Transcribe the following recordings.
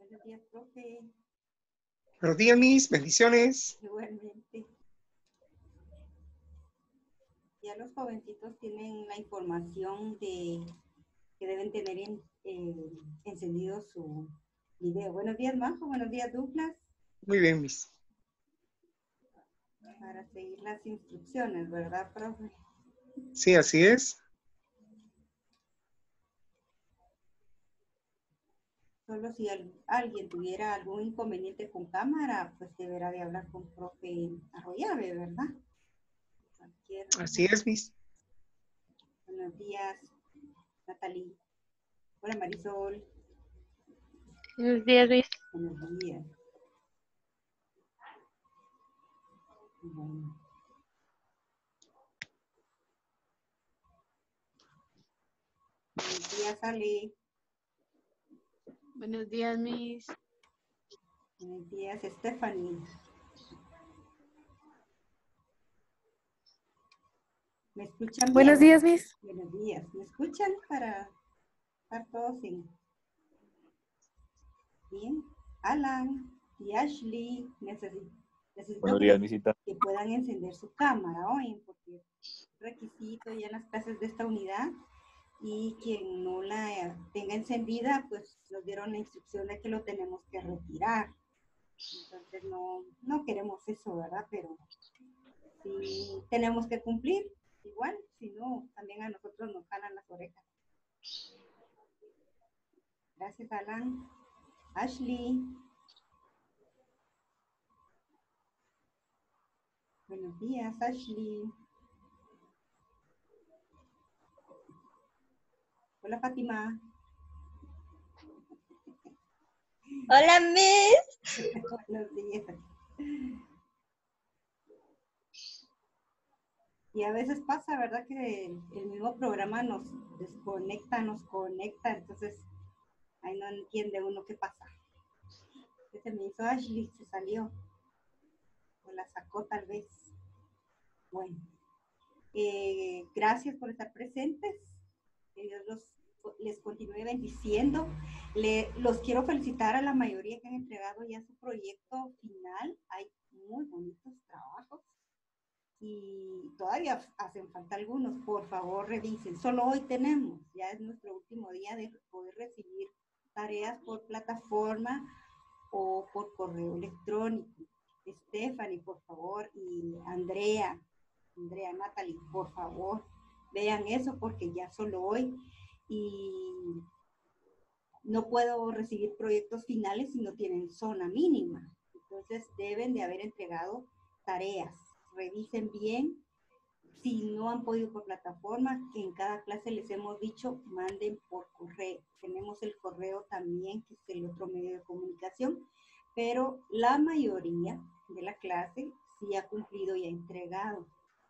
Buenos días, profe. Buenos días, mis bendiciones. Igualmente. Ya los jovencitos tienen la información de que deben tener encendido su video. Buenos días, Majo. Buenos días, Douglas. Muy bien, mis. Para seguir las instrucciones, ¿verdad, profe? Sí, así es. Solo si alguien tuviera algún inconveniente con cámara, pues deberá de hablar con profe Arroyave, ¿verdad? Así es, mis. Buenos días, Natalie. Hola, Marisol. Buenos días, Luis. Buenos días. Bueno. Buenos días, Ale. Buenos días, Miss. Buenos días, Stephanie. ¿Me escuchan bien? Buenos días, Miss. Buenos días. ¿Me escuchan para estar todos en... Bien? Alan y Ashley, necesito Buenos días, Misita. que puedan encender su cámara hoy, porque es requisito ya en las clases de esta unidad, y quien no la tenga encendida, pues nos dieron la instrucción de que lo tenemos que retirar. Entonces no queremos eso, ¿verdad? Pero sí tenemos que cumplir, igual, si no, también a nosotros nos jalan las orejas. Gracias, Alan. Ashley. Buenos días, Ashley. Hola, Fátima. Hola, Miss. Buenos días. Y a veces pasa, ¿verdad? Que el mismo programa nos desconecta, nos conecta, entonces ahí no entiende uno qué pasa. ¿Qué se me hizo Ashley? Se salió. O la sacó tal vez. Bueno. Gracias por estar presentes. Que Dios les continúe bendiciendo. Los quiero felicitar a la mayoría que han entregado ya su proyecto final. Hay muy bonitos trabajos y todavía hacen falta algunos. Por favor, revisen. Solo hoy tenemos, ya es nuestro último día de poder recibir tareas por plataforma o por correo electrónico. Stephanie, por favor, y Andrea, Natalie, por favor, vean eso porque ya solo hoy y no puedo recibir proyectos finales si no tienen zona mínima. Entonces deben de haber entregado tareas. Revisen bien. Si no han podido por plataforma, que en cada clase les hemos dicho, manden por correo. Tenemos el correo también, que es el otro medio de comunicación, pero la mayoría de la clase sí ha cumplido y ha entregado.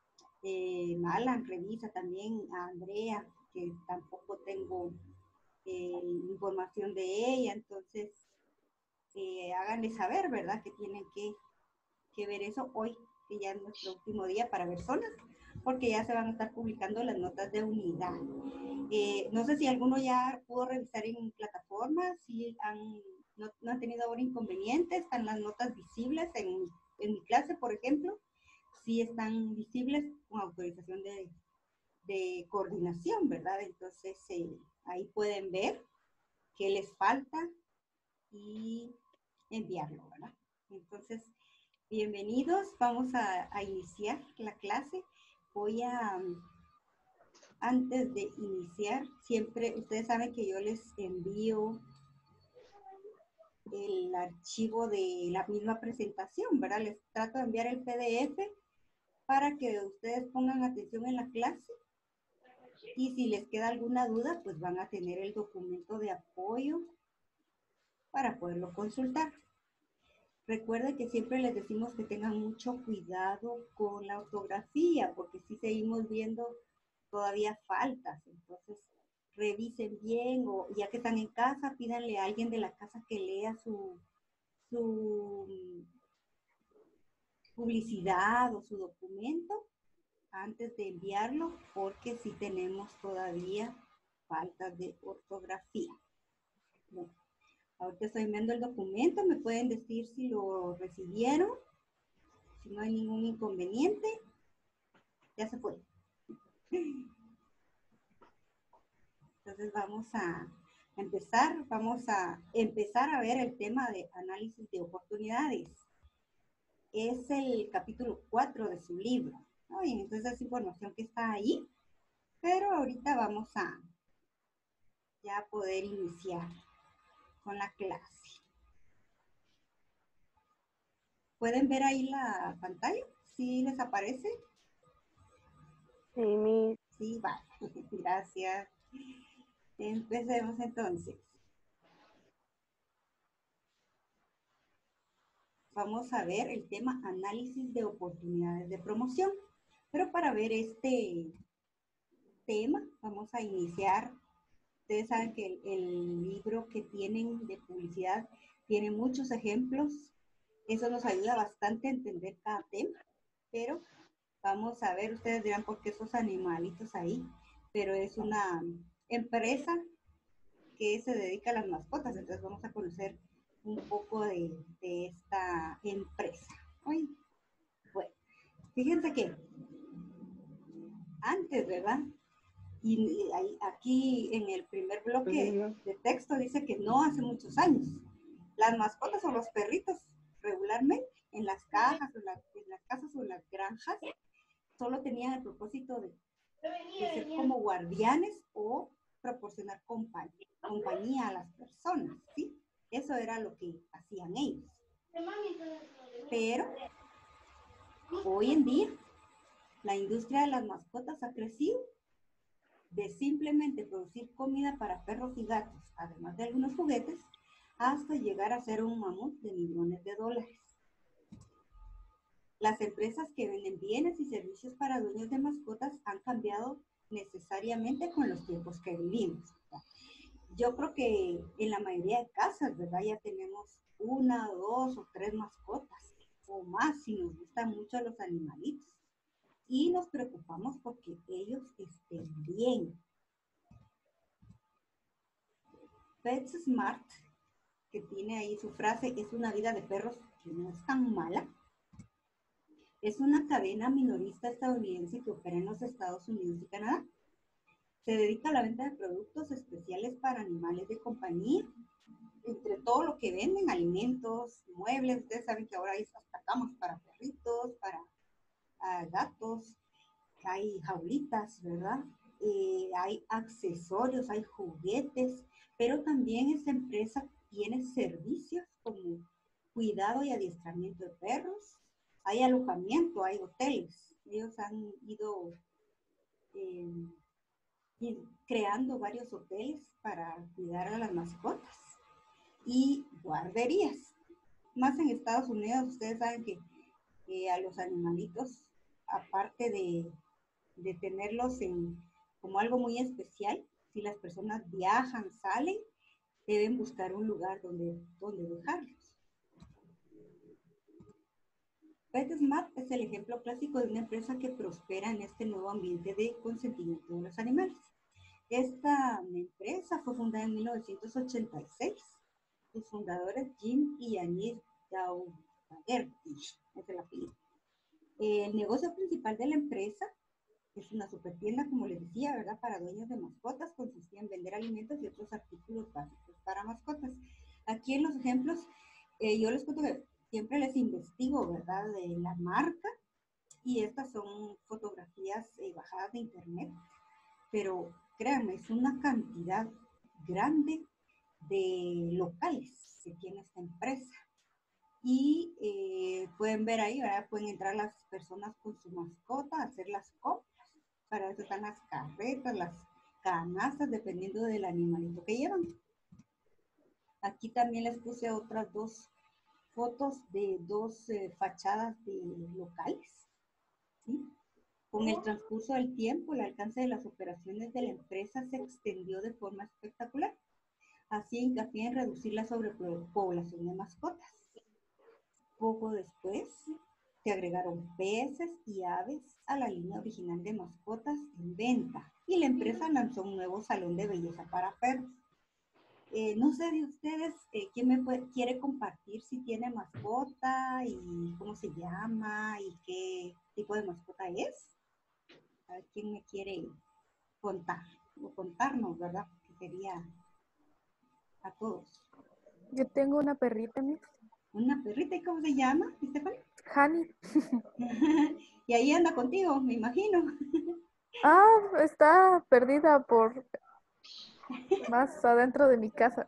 Alan, revisa también a Andrea, que tampoco tengo información de ella, entonces háganle saber, ¿verdad? Que tienen que ver eso hoy, que ya es nuestro último día para personas, porque ya se van a estar publicando las notas de unidad. No sé si alguno ya pudo revisar en plataforma, si no han tenido ahora inconvenientes, están las notas visibles en mi clase, por ejemplo, sí están visibles con autorización de coordinación, ¿verdad? Entonces ahí pueden ver qué les falta y enviarlo, ¿verdad? Entonces, bienvenidos, vamos a iniciar la clase. Voy a, antes de iniciar, siempre, ustedes saben que yo les envío el archivo de la misma presentación, ¿verdad? Les trato de enviar el PDF para que ustedes pongan atención en la clase y si les queda alguna duda, pues van a tener el documento de apoyo para poderlo consultar. Recuerden que siempre les decimos que tengan mucho cuidado con la ortografía, porque si seguimos viendo todavía faltas. Entonces, revisen bien, o ya que están en casa, pídanle a alguien de la casa que lea su publicidad o su documento antes de enviarlo, porque sí tenemos todavía faltas de ortografía. Bueno, Ahorita estoy enviando el documento, me pueden decir si lo recibieron, si no hay ningún inconveniente. Ya se fue. Entonces vamos a empezar a ver el tema de análisis de oportunidades. Es el capítulo 4 de su libro, ¿no? Y entonces es información que está ahí, pero ahorita vamos a ya poder iniciar con la clase. ¿Pueden ver ahí la pantalla? ¿Sí les aparece? Sí, Miss. Sí, vale. Gracias. Empecemos entonces. Vamos a ver el tema análisis de oportunidades de promoción. Pero para ver este tema, vamos a iniciar. Ustedes saben que el libro que tienen de publicidad tiene muchos ejemplos. Eso nos ayuda bastante a entender cada tema. Pero vamos a ver, ustedes dirán por qué esos animalitos ahí. Pero es una empresa que se dedica a las mascotas. Entonces vamos a conocer un poco de esta empresa. Ay, bueno, fíjense que antes, ¿verdad? Y aquí en el primer bloque de texto dice que no hace muchos años. Las mascotas o los perritos regularmente en las cajas, en las casas o en las granjas, solo tenían el propósito de ser como guardianes o proporcionar compañía a las personas, ¿sí? Eso era lo que hacían ellos. Pero hoy en día la industria de las mascotas ha crecido de simplemente producir comida para perros y gatos, además de algunos juguetes, hasta llegar a ser un mamut de millones de dólares. Las empresas que venden bienes y servicios para dueños de mascotas han cambiado necesariamente con los tiempos que vivimos. Yo creo que en la mayoría de casas, ¿verdad? Ya tenemos 1, 2 o 3 mascotas o más si nos gustan mucho los animalitos. Y nos preocupamos porque ellos estén bien. PetSmart, que tiene ahí su frase, es una vida de perros que no es tan mala. Es una cadena minorista estadounidense que opera en los Estados Unidos y Canadá. Se dedica a la venta de productos especiales para animales de compañía, entre todo lo que venden, alimentos, muebles. Ustedes saben que ahora hay hasta camas para perritos, para gatos, hay jaulitas, ¿verdad? Hay accesorios, hay juguetes, pero también esta empresa tiene servicios como cuidado y adiestramiento de perros, hay alojamiento, hay hoteles. Ellos han ido creando varios hoteles para cuidar a las mascotas y guarderías. Más en Estados Unidos, ustedes saben que a los animalitos, aparte de tenerlos como algo muy especial, si las personas viajan, salen, deben buscar un lugar donde dejarlos. PetSmart es el ejemplo clásico de una empresa que prospera en este nuevo ambiente de consentimiento de los animales. Esta empresa fue fundada en 1986. Sus fundadores, Jim y Yanir Daugherty, es el apellido. El negocio principal de la empresa es una supertienda, como les decía, ¿verdad? Para dueños de mascotas, consistía en vender alimentos y otros artículos básicos para mascotas. Aquí en los ejemplos, yo les cuento que siempre les investigo, ¿verdad? De la marca, y estas son fotografías bajadas de internet, pero créanme, es una cantidad grande de locales que tiene esta empresa. Y pueden ver ahí, ¿verdad? Pueden entrar las personas con su mascota a hacer las compras. Para eso están las carretas, las canastas, dependiendo del animalito que llevan. Aquí también les puse otras dos fotos de dos fachadas de locales, ¿sí? Con el transcurso del tiempo, el alcance de las operaciones de la empresa se extendió de forma espectacular. Así hincapié en reducir la sobrepoblación de mascotas. Poco después, se agregaron peces y aves a la línea original de mascotas en venta y la empresa lanzó un nuevo salón de belleza para perros. No sé de ustedes, ¿quién quiere compartir si tiene mascota y cómo se llama y qué tipo de mascota es? A ver, ¿quién me quiere contar o contarnos, verdad? Que sería a todos. Yo tengo una perrita, Miss. Una perrita, ¿y cómo se llama, Estefan? Hani. Y ahí anda contigo, me imagino. Ah, está perdida por más adentro de mi casa.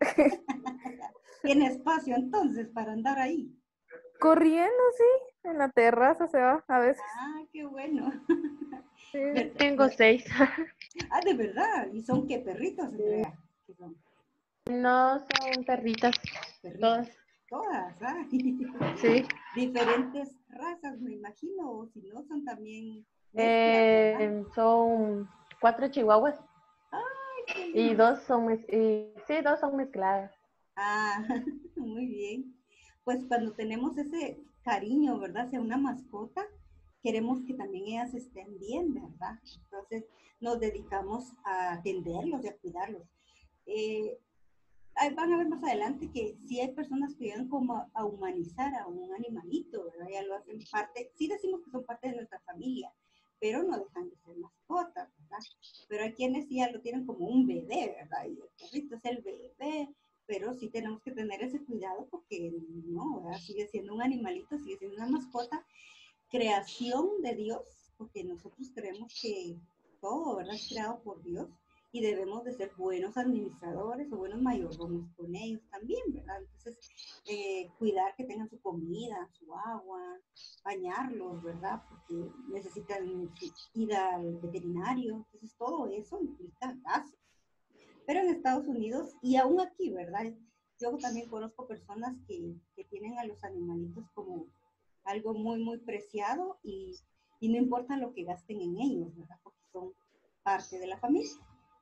Tiene espacio entonces para andar ahí. Corriendo, sí, en la terraza se va a veces. Ah, qué bueno. Sí, ¿Verdad? tengo 6. Ah, de verdad. ¿Y son qué perritos, Andrea? ¿Qué son? No son perritas, Perritas. todas. Todas, ¿ah? Sí. Diferentes razas, me imagino, o si no, son también mezclas, ¿verdad? Son 4 chihuahuas Ay, qué y lindo. sí, 2 son mezcladas. Ah, muy bien. Pues cuando tenemos ese cariño, ¿verdad? Hacia una mascota, queremos que también ellas estén bien, ¿verdad? Entonces nos dedicamos a atenderlos y a cuidarlos. Eh, Van a ver más adelante que sí hay personas que llegan como a humanizar a un animalito, ¿verdad? Ya lo hacen parte, sí decimos que son parte de nuestra familia, pero no dejan de ser mascotas, ¿verdad? Pero hay quienes sí ya lo tienen como un bebé, ¿verdad? Y el perrito es el bebé, pero sí tenemos que tener ese cuidado porque no, ¿verdad? Sigue siendo un animalito, sigue siendo una mascota, creación de Dios, porque nosotros creemos que todo, ¿verdad? Es creado por Dios y debemos de ser buenos administradores o buenos mayordomos con ellos también, ¿verdad? Entonces, cuidar que tengan su comida, su agua, bañarlos, ¿verdad? Porque necesitan ir al veterinario, entonces todo eso implica gastos. Pero en Estados Unidos y aún aquí, ¿verdad? Yo también conozco personas que tienen a los animalitos como algo muy, muy preciado y no importa lo que gasten en ellos, ¿verdad? Porque son parte de la familia.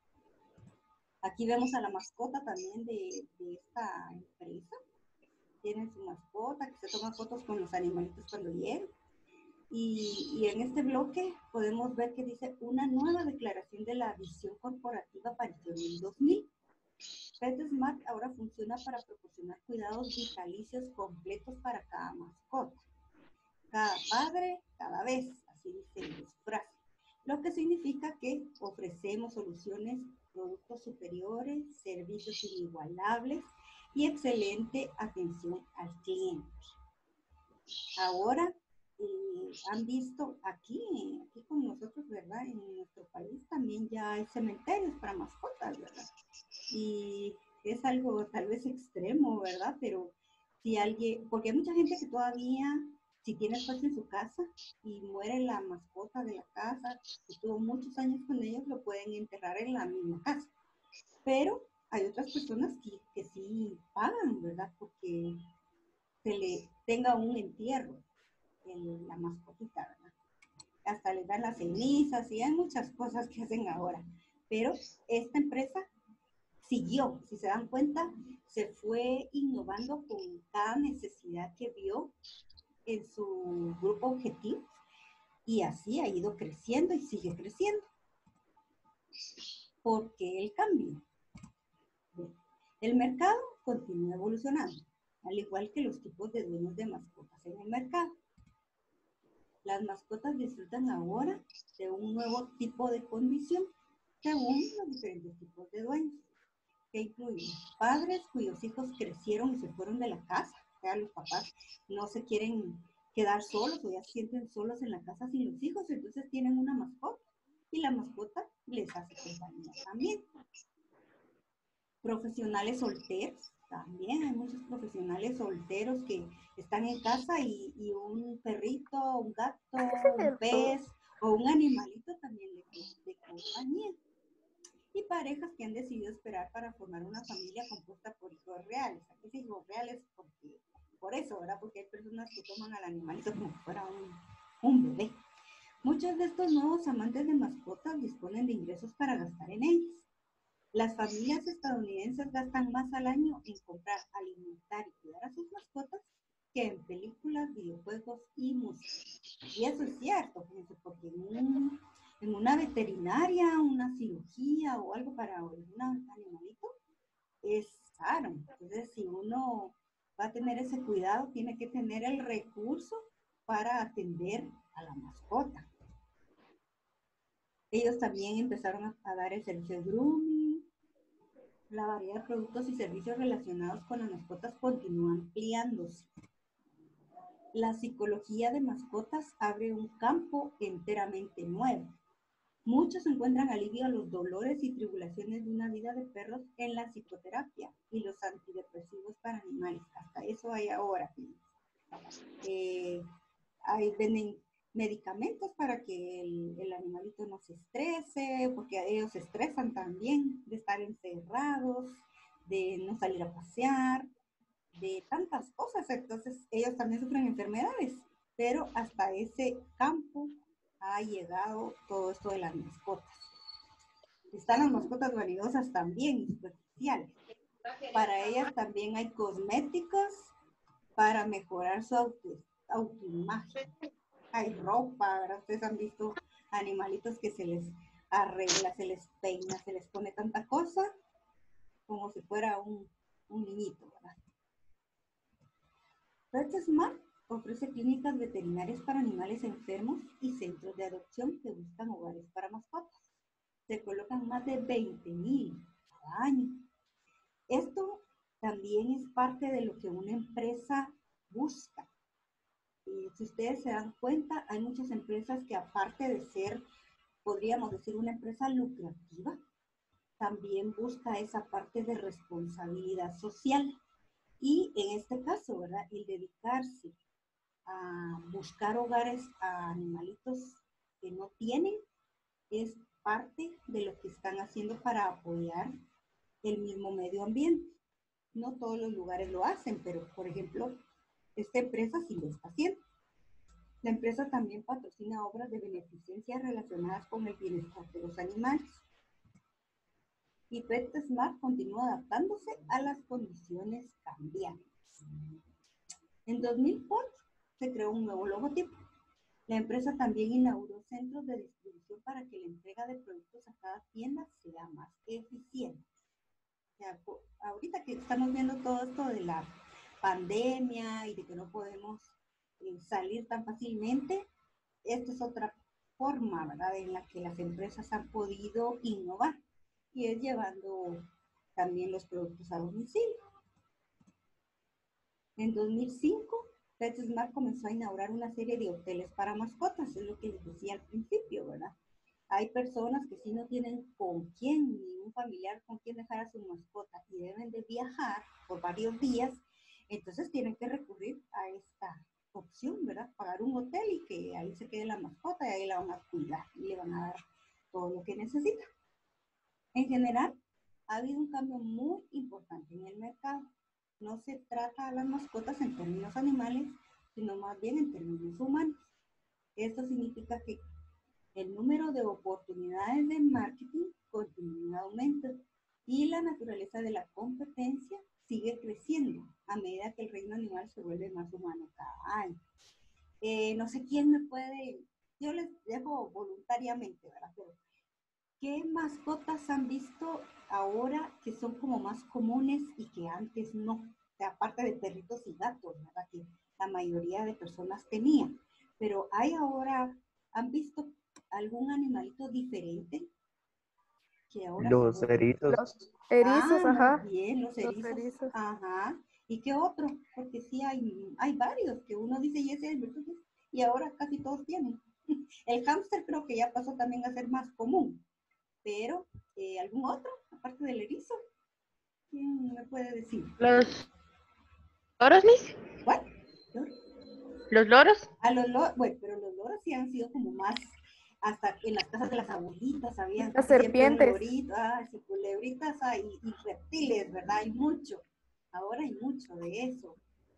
Aquí vemos a la mascota también de esta empresa. Tienen su mascota, que se toman fotos con los animalitos cuando llegan. Y en este bloque podemos ver que dice una nueva declaración de la visión corporativa apareció en el 2000. PetSmart ahora funciona para proporcionar cuidados vitalicios completos para cada mascota. Cada padre, cada vez, así dice su frase. Lo que significa que ofrecemos soluciones, productos superiores, servicios inigualables y excelente atención al cliente. Ahora han visto aquí con nosotros, ¿verdad? En nuestro país también ya hay cementerios para mascotas, ¿verdad? Y es algo tal vez extremo, ¿verdad? Pero si alguien, porque hay mucha gente que todavía, si tiene espacio en su casa y muere la mascota de la casa, que tuvo muchos años con ellos, lo pueden enterrar en la misma casa. Pero hay otras personas que sí pagan, ¿verdad? Porque se le tenga un entierro en la mascotita, ¿verdad? Hasta les dan las cenizas y hay muchas cosas que hacen ahora. Pero esta empresa siguió, si se dan cuenta, se fue innovando con cada necesidad que vio en su grupo objetivo y así ha ido creciendo y sigue creciendo. ¿Por qué el cambio? El mercado continúa evolucionando, al igual que los tipos de dueños de mascotas en el mercado. Las mascotas disfrutan ahora de un nuevo tipo de condición según los diferentes tipos de dueños, que incluyen padres cuyos hijos crecieron y se fueron de la casa, o sea, los papás no se quieren quedar solos o ya se sienten solos en la casa sin los hijos, entonces tienen una mascota y la mascota les hace compañía también. Profesionales solteros, también hay muchos profesionales solteros que están en casa y un perrito, un gato, un pez o un animalito también le compañía. Y parejas que han decidido esperar para formar una familia compuesta por hijos reales. Aquí sí hijos reales porque, por eso, ¿verdad? Porque hay personas que toman al animalito como si fuera un bebé. Muchos de estos nuevos amantes de mascotas disponen de ingresos para gastar en ellas. Las familias estadounidenses gastan más al año en comprar, alimentar y cuidar a sus mascotas que en películas, videojuegos y música. Y eso es cierto, fíjense, porque en una veterinaria, una cirugía o algo para un animalito, es uno va a tener ese cuidado, tiene que tener el recurso para atender a la mascota. Ellos también empezaron a dar el servicio de grooming. La variedad de productos y servicios relacionados con las mascotas continúa ampliándose. La psicología de mascotas abre un campo enteramente nuevo. Muchos encuentran alivio a los dolores y tribulaciones de una vida de perros en la psicoterapia y los antidepresivos para animales. Hasta eso hay ahora. Venden medicamentos para que el animalito no se estrese, porque ellos se estresan también de estar encerrados, de no salir a pasear, de tantas cosas. Entonces ellos también sufren enfermedades, pero hasta ese campo ha llegado todo esto de las mascotas. Están las mascotas vanidosas también y superficiales. Para ellas también hay cosméticos para mejorar su autoimagen. Hay ropa, ¿verdad? Ustedes han visto animalitos que se les arregla, se les peina, se les pone tanta cosa como si fuera un niñito, ¿verdad? PetSmart ofrece clínicas veterinarias para animales enfermos y centros de adopción que buscan hogares para mascotas. Se colocan más de 20,000 cada año. Esto también es parte de lo que una empresa busca. Si ustedes se dan cuenta, hay muchas empresas que aparte de ser, podríamos decir, una empresa lucrativa, también busca esa parte de responsabilidad social. Y en este caso, ¿verdad? El dedicarse a buscar hogares a animalitos que no tienen es parte de lo que están haciendo para apoyar el mismo medio ambiente. No todos los lugares lo hacen, pero por ejemplo, esta empresa sí lo está haciendo. La empresa también patrocina obras de beneficencia relacionadas con el bienestar de los animales. Y PetSmart continúa adaptándose a las condiciones cambiantes. En 2004 se creó un nuevo logotipo. La empresa también inauguró centros de distribución para que la entrega de productos a cada tienda sea más eficiente. O sea, ahorita que estamos viendo todo esto de la pandemia y de que no podemos salir tan fácilmente, esta es otra forma, ¿verdad?, en la que las empresas han podido innovar, y es llevando también los productos a domicilio. En 2005, PetSmart comenzó a inaugurar una serie de hoteles para mascotas, es lo que les decía al principio, ¿verdad? Hay personas que sí no tienen con quién, ni un familiar con quien dejar a su mascota y deben de viajar por varios días, entonces tienen que recurrir a esta opción, ¿verdad? Pagar un hotel y que ahí se quede la mascota y ahí la van a cuidar y le van a dar todo lo que necesita. En general, ha habido un cambio muy importante en el mercado. No se trata a las mascotas en términos animales, sino más bien en términos humanos. Esto significa que el número de oportunidades de marketing continúa en aumento y la naturaleza de la competencia sigue creciendo a medida que el reino animal se vuelve más humano cada año. No sé quién me puede, yo les dejo voluntariamente, ¿verdad? Pero ¿qué mascotas han visto ahora que son como más comunes y que antes no? O sea, aparte de perritos y gatos, ¿verdad?, que la mayoría de personas tenían. Pero hay ahora, ¿han visto algún animalito diferente? Que ahora Los erizos. Los erizos, ajá. Muy bien, los erizos. Ajá. ¿Y qué otro? Porque sí hay varios que uno dice, y ese es el, y ahora casi todos tienen. El hámster creo que ya pasó también a ser más común. Pero, ¿algún otro, aparte del erizo? ¿Quién me puede decir? ¿Los loros, Miss? ¿Cuál? ¿Los loros? A los loros, bueno, pero los loros sí han sido como más, hasta en las casas de las abuelitas habían Las siempre serpientes. un lorito, culebritas, y reptiles, ¿verdad? Hay mucho. Ahora hay mucho de eso.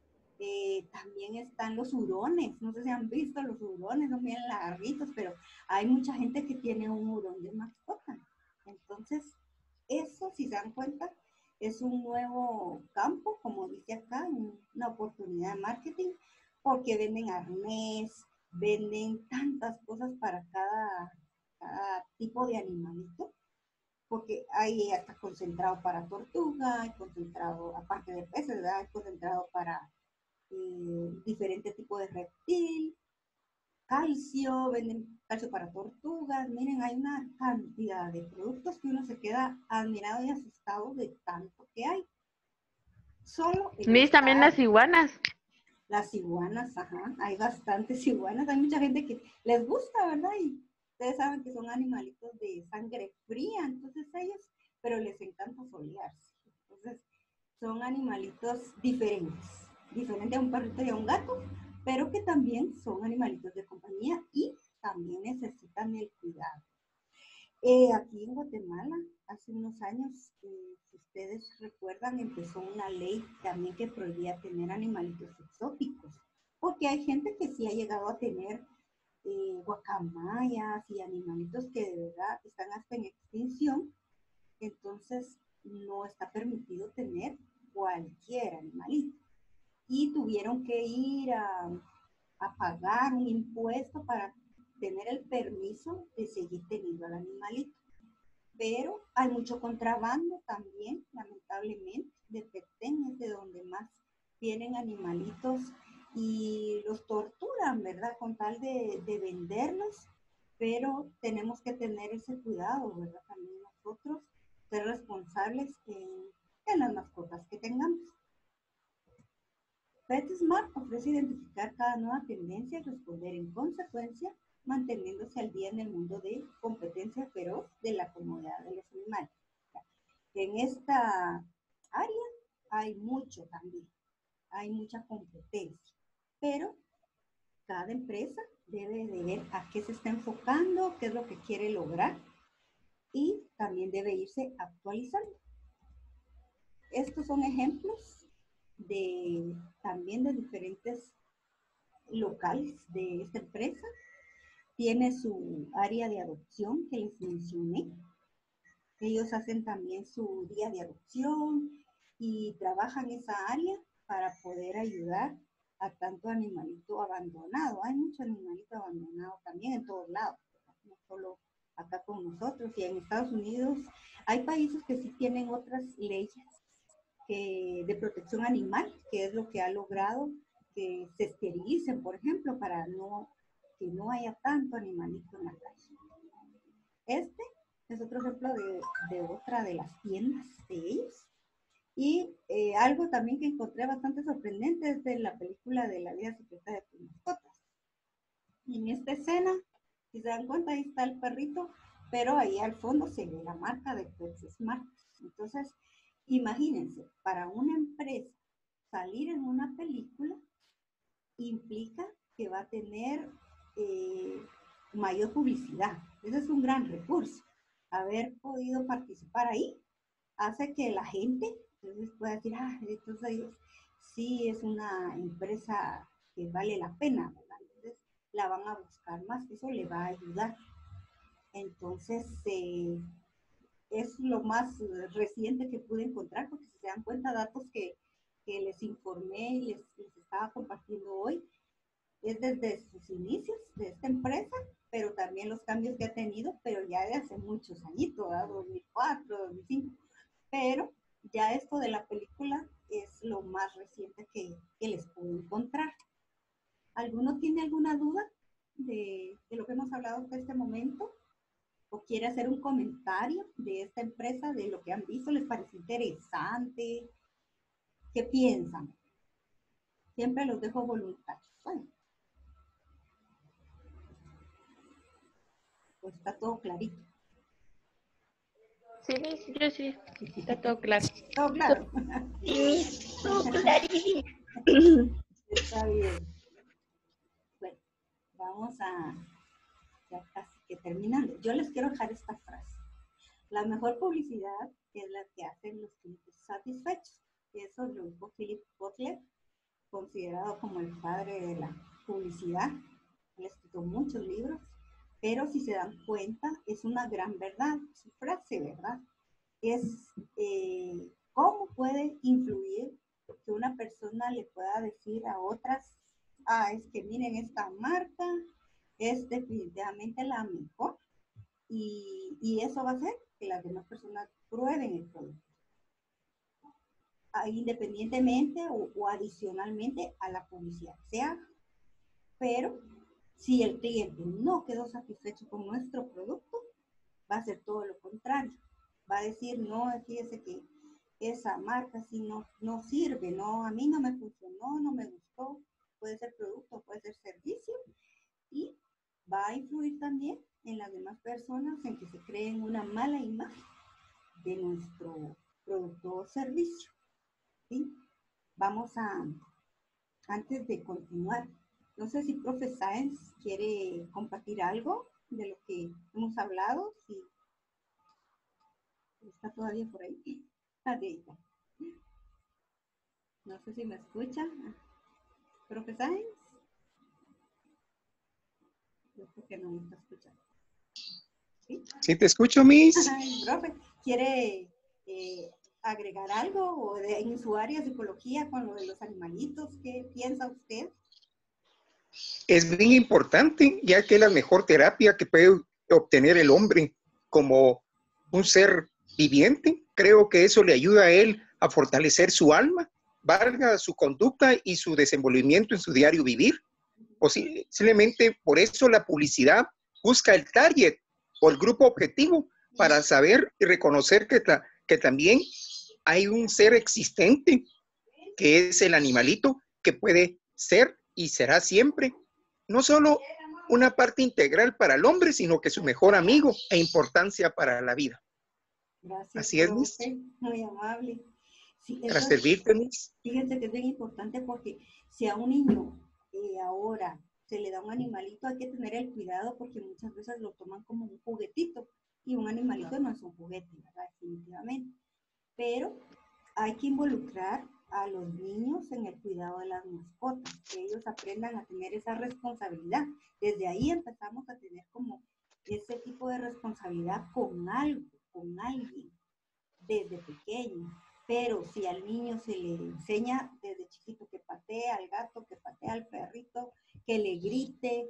También están los hurones, no sé si han visto los hurones, son bien larguitos, pero hay mucha gente que tiene un hurón de mascota. Entonces, eso, si se dan cuenta, es un nuevo campo, como dice acá, una oportunidad de marketing, porque venden arnés, venden tantas cosas para cada tipo de animalito, porque hay hasta concentrado para tortuga, hay concentrado, aparte de peces, ¿verdad? Hay concentrado para diferentes tipos de reptil, calcio, venden calcio para tortugas. Miren, hay una cantidad de productos que uno se queda admirado y asustado de tanto que hay. Solo en Miss, esta también las área. iguanas. Las iguanas, ajá, hay bastantes iguanas, hay mucha gente que les gusta, ¿verdad? Y ustedes saben que son animalitos de sangre fría, entonces ellos, pero les encanta solearse. Entonces, son animalitos diferentes a un perrito y a un gato, pero que también son animalitos de compañía y también necesitan el cuidado. Aquí en Guatemala, hace unos años, si ustedes recuerdan, empezó una ley también que prohibía tener animalitos exóticos, porque hay gente que sí ha llegado a tener guacamayas y animalitos que de verdad están hasta en extinción, entonces no está permitido tener cualquier animalito. Y tuvieron que ir a pagar un impuesto para tener el permiso de seguir teniendo al animalito. Pero hay mucho contrabando también, lamentablemente, de Petén, es de donde más vienen animalitos y los torturan, ¿verdad? Con tal de venderlos, pero tenemos que tener ese cuidado, ¿verdad? También nosotros ser responsables en las mascotas que tengamos. PetSmart ofrece identificar cada nueva tendencia y responder en consecuencia, manteniéndose al día en el mundo de competencia feroz de la comodidad de los animales. En esta área hay mucho también, hay mucha competencia, pero cada empresa debe de ver a qué se está enfocando, qué es lo que quiere lograr y también debe irse actualizando. Estos son ejemplos también de diferentes locales de esta empresa. Tiene su área de adopción que les mencioné. Ellos hacen también su día de adopción y trabajan esa área para poder ayudar a tanto animalito abandonado. Hay mucho animalito abandonado también en todos lados, no solo acá con nosotros. Y en Estados Unidos hay países que sí tienen otras leyes de protección animal, que es lo que ha logrado que se esterilicen, por ejemplo, para que no haya tanto animalito en la calle. Este es otro ejemplo de otra de las tiendas de ellos. Y algo también que encontré bastante sorprendente es de la película de La vida secreta de tus mascotas. Y en esta escena, si se dan cuenta, ahí está el perrito, pero ahí al fondo se ve la marca de PetSmart. Entonces, imagínense, para una empresa salir en una película implica que va a tener mayor publicidad. Ese es un gran recurso. Haber podido participar ahí hace que la gente entonces pueda decir, entonces sí es una empresa que vale la pena, ¿verdad? Entonces la van a buscar más, eso le va a ayudar. Entonces, es lo más reciente que pude encontrar, porque si se dan cuenta, datos que les informé y les estaba compartiendo hoy, es desde sus inicios de esta empresa, pero también los cambios que ha tenido, pero ya de hace muchos añitos, 2004, 2005, pero ya esto de la película es lo más reciente que les pude encontrar. ¿Alguno tiene alguna duda de lo que hemos hablado hasta este momento? ¿O quiere hacer un comentario de esta empresa, de lo que han visto? ¿Les parece interesante? ¿Qué piensan? Siempre los dejo voluntarios. Bueno, pues está todo clarito. Sí, Miss, yo sí. Está todo claro. Todo claro. Sí, todo clarísimo. Está bien. Bueno, vamos ya casi que terminando. Yo les quiero dejar esta frase. La mejor publicidad es la que hacen los clientes satisfechos. Eso lo dijo Philip Kotler, considerado como el padre de la publicidad. Él escrito muchos libros, pero si se dan cuenta, es una gran verdad, su frase, ¿verdad? Es cómo puede influir que una persona le pueda decir a otras, es que miren, esta marca es definitivamente la mejor, y eso va a hacer que las demás personas prueben el producto. Independientemente o adicionalmente a la publicidad que se haga. Pero si el cliente no quedó satisfecho con nuestro producto, va a hacer todo lo contrario. Va a decir, no, fíjese que esa marca sí no sirve, no, a mí no me funcionó, no me gustó. Puede ser producto, puede ser servicio. Y va a influir también en las demás personas en que se creen una mala imagen de nuestro producto o servicio. ¿Sí? Vamos a, antes de continuar, no sé si profe Sáenz quiere compartir algo de lo que hemos hablado, si está todavía por ahí. Adita. No sé si me escucha. Profe Sáenz. Yo creo que no me está escuchando. ¿Sí? Sí, te escucho, Miss. Ay, profe, ¿quiere agregar algo o en su área de psicología con lo de los animalitos? ¿Qué piensa usted? Es bien importante, ya que es la mejor terapia que puede obtener el hombre como un ser viviente. Creo que eso le ayuda a él a fortalecer su alma, valga su conducta y su desenvolvimiento en su diario vivir. Posiblemente por eso la publicidad busca el target o el grupo objetivo para saber y reconocer que también hay un ser existente que es el animalito que puede ser y será siempre no solo una parte integral para el hombre, sino que su mejor amigo e importancia para la vida. Gracias, Así es, Miss. muy amable. Sí, Para servirte, Miss. Fíjense que es bien importante porque si a un niño ahora se le da un animalito, hay que tener el cuidado porque muchas veces lo toman como un juguetito y un animalito no es un juguete, ¿verdad? Definitivamente. Pero hay que involucrar a los niños en el cuidado de las mascotas, que ellos aprendan a tener esa responsabilidad. Desde ahí empezamos a tener como ese tipo de responsabilidad con algo, con alguien, desde pequeño. Pero si al niño se le enseña desde chiquito que patee al gato, que patee al perrito, que le grite,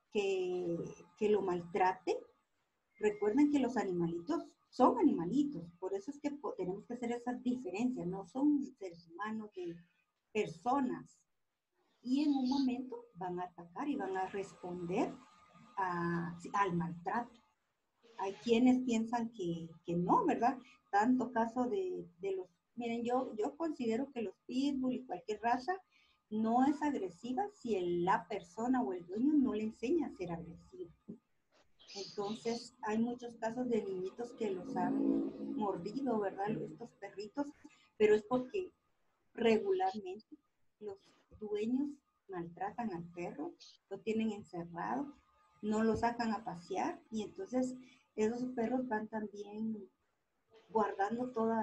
que lo maltrate, recuerden que los animalitos son animalitos, por eso es que tenemos que hacer esas diferencias, no son seres humanos, de personas. Y en un momento van a atacar y van a responder al maltrato. Hay quienes piensan que no, ¿verdad? Tanto caso de los... Miren, yo considero que los pitbull y cualquier raza no es agresiva si la persona o el dueño no le enseña a ser agresivo. Entonces, hay muchos casos de niñitos que los han mordido, ¿verdad? Estos perritos, pero es porque regularmente los dueños maltratan al perro, lo tienen encerrado, no lo sacan a pasear y entonces esos perros van también guardando toda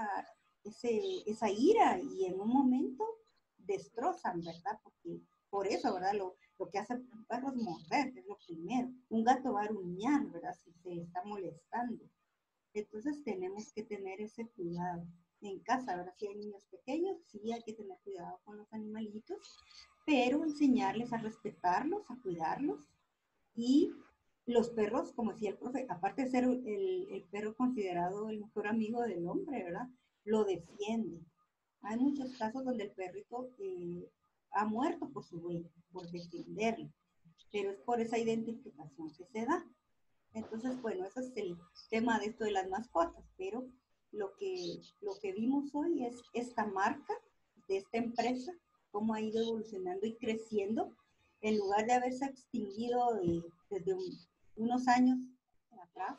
esa ira y en un momento destrozan, ¿verdad? Porque por eso, ¿verdad? Lo que hace un perro es morder, es lo primero. Un gato va a aruñar, ¿verdad? Si se está molestando. Entonces tenemos que tener ese cuidado. En casa, ¿verdad? Si hay niños pequeños, sí hay que tener cuidado con los animalitos, pero enseñarles a respetarlos, a cuidarlos. Y los perros, como decía el profe, aparte de ser el perro considerado el mejor amigo del hombre, ¿verdad? Lo defiende. Hay muchos casos donde el perrito ha muerto por su dueño, por defenderlo, pero es por esa identificación que se da. Entonces, bueno, ese es el tema de esto de las mascotas, pero lo que vimos hoy es esta marca de esta empresa, cómo ha ido evolucionando y creciendo, en lugar de haberse extinguido desde unos años atrás,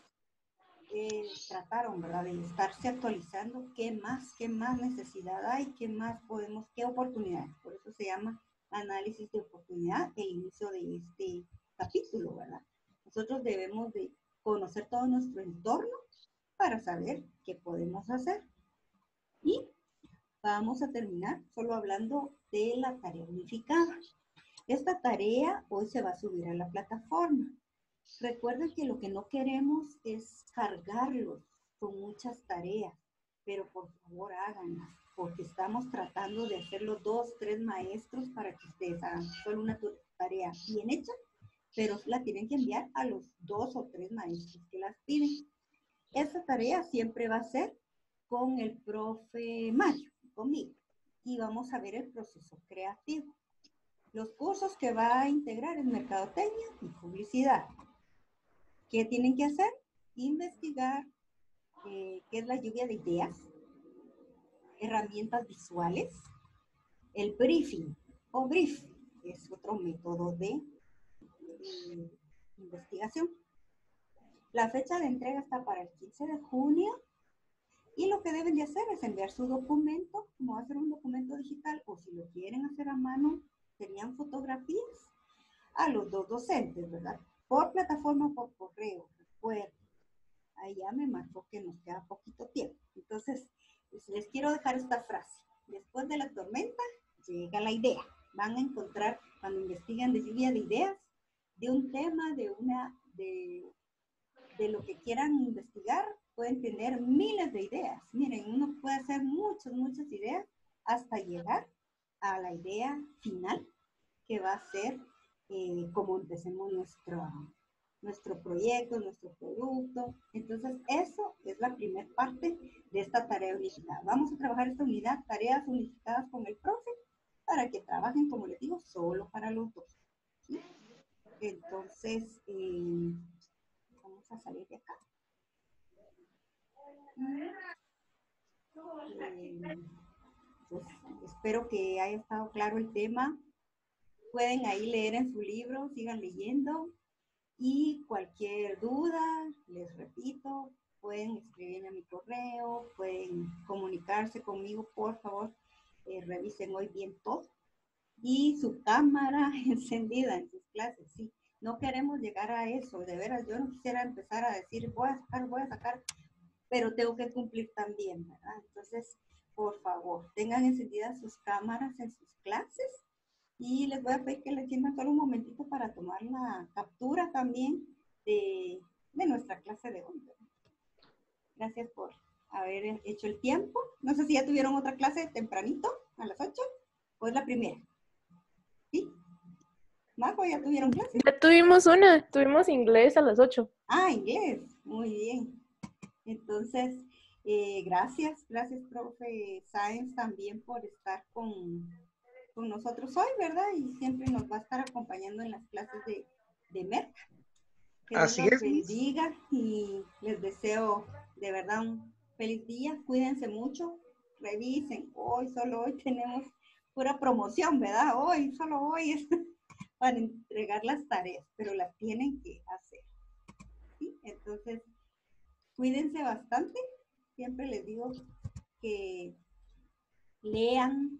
trataron, ¿verdad?, de estarse actualizando qué más necesidad hay, qué oportunidades. Por eso se llama análisis de oportunidad, el inicio de este capítulo, ¿verdad? Nosotros debemos de conocer todo nuestro entorno para saber qué podemos hacer. Y vamos a terminar solo hablando de la tarea unificada. Esta tarea hoy se va a subir a la plataforma. Recuerden que lo que no queremos es cargarlos con muchas tareas, pero por favor háganlas, porque estamos tratando de hacerlo 2, 3 maestros para que ustedes hagan solo una tarea bien hecha, pero la tienen que enviar a los 2 o 3 maestros que las piden. Esta tarea siempre va a ser con el profe Mario, conmigo. Y vamos a ver el proceso creativo. Los cursos que va a integrar es mercadotecnia y publicidad. ¿Qué tienen que hacer? Investigar qué es la lluvia de ideas, herramientas visuales, el briefing o brief, que es otro método de investigación. La fecha de entrega está para el 15 de junio y lo que deben de hacer es enviar su documento, como va a ser un documento digital, o si lo quieren hacer a mano, serían fotografías a los dos docentes, ¿verdad? Por plataforma o por correo, recuerden. Ahí ya me marcó que nos queda poquito tiempo. Entonces, pues, les quiero dejar esta frase. Después de la tormenta, llega la idea. Van a encontrar, cuando investiguen de lluvia de ideas, de un tema, de lo que quieran investigar, pueden tener miles de ideas. Miren, uno puede hacer muchas ideas hasta llegar a la idea final, que va a ser cómo empecemos nuestro proyecto, nuestro producto. Entonces, eso es la primera parte de esta tarea unificada. Vamos a trabajar esta unidad, tareas unificadas con el profe, para que trabajen, como les digo, solo para los dos. ¿Sí? Entonces, vamos a salir de acá. Pues, espero que haya estado claro el tema. Pueden ahí leer en su libro, sigan leyendo. Y cualquier duda, les repito, pueden escribirme a mi correo, pueden comunicarse conmigo, por favor, revisen hoy bien todo. Y su cámara encendida en sus clases, sí. No queremos llegar a eso, de veras, yo no quisiera empezar a decir, voy a sacar, pero tengo que cumplir también, ¿verdad? Entonces, por favor, tengan encendidas sus cámaras en sus clases. Y les voy a pedir que le tiendan solo un momentito para tomar la captura también de nuestra clase de hoy. Gracias por haber hecho el tiempo. No sé si ya tuvieron otra clase tempranito, a las 8, o es la primera. ¿Sí? Majo, ¿ya tuvieron clase? Ya tuvimos inglés a las 8. Ah, inglés. Muy bien. Entonces, gracias, profe Sáenz, también por estar con nosotros hoy, ¿verdad? Y siempre nos va a estar acompañando en las clases de Merca. Que Dios los bendiga y les deseo de verdad un feliz día. Cuídense mucho, revisen. Solo hoy tenemos pura promoción, ¿verdad? Solo hoy es para entregar las tareas, pero las tienen que hacer. ¿Sí? Entonces, cuídense bastante. Siempre les digo que lean,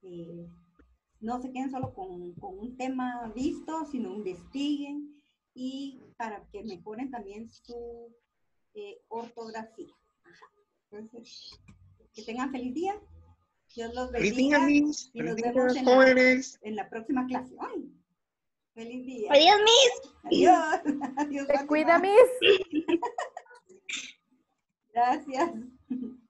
no se queden solo con un tema visto, sino investiguen y para que mejoren también su ortografía. Ajá. Entonces, que tengan feliz día. Dios los bendiga. Y nos vemos en la próxima clase. ¡Ay! ¡Feliz día! Adiós, Miss. Adiós. Adiós. Te cuida, Miss. Gracias.